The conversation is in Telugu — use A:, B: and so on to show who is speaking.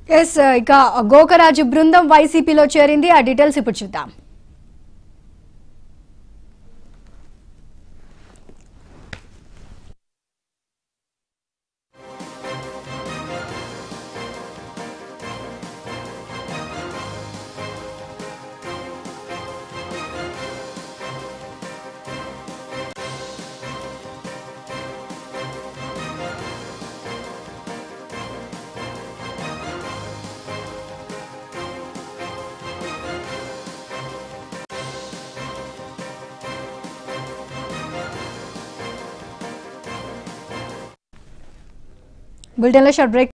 A: ఎస్ ఇక గోకరాజు బృందం వైసీపీలో చేరింది. ఆ డీటెయిల్స్ ఇప్పుడు చూద్దాం. బులెటిన్లో షార్ట్ బ్రేక్.